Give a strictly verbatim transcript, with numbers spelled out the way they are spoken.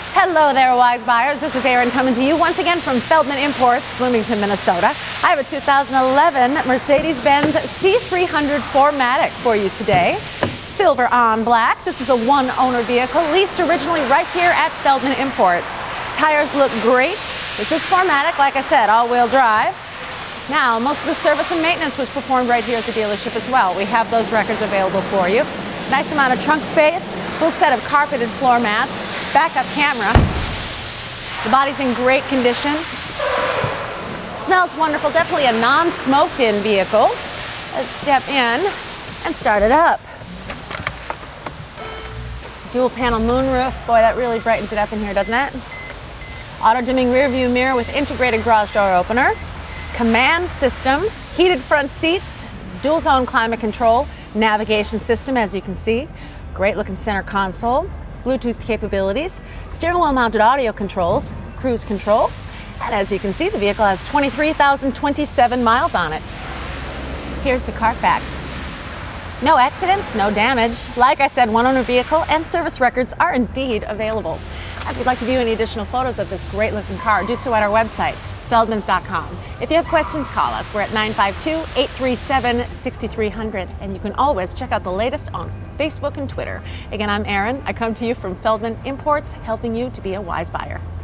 Hello there, wise buyers. This is Erin coming to you once again from Feldman Imports, Bloomington, Minnesota. I have a two thousand eleven Mercedes-Benz C three hundred four matic for you today. Silver on black. This is a one-owner vehicle, leased originally right here at Feldman Imports. Tires look great. This is four matic, like I said, all-wheel drive. Now, most of the service and maintenance was performed right here at the dealership as well. We have those records available for you. Nice amount of trunk space, full set of carpeted floor mats, backup camera. The body's in great condition. Smells wonderful, definitely a non-smoked in vehicle. Let's step in and start it up. Dual panel moonroof, boy, that really brightens it up in here, doesn't it? Auto dimming rear view mirror with integrated garage door opener. Command system, heated front seats, dual zone climate control, navigation system as you can see. Great looking center console. Bluetooth capabilities, steering wheel mounted audio controls, cruise control, and as you can see, the vehicle has twenty-three thousand twenty-seven miles on it. Here's the Carfax. No accidents, no damage. Like I said, one owner vehicle and service records are indeed available. If you'd like to view any additional photos of this great looking car, do so at our website, feldmans dot com. If you have questions, call us. We're at nine five two, eight three seven, six three zero zero, and you can always check out the latest on Facebook and Twitter. Again, I'm Erin. I come to you from Feldman Imports, helping you to be a wise buyer.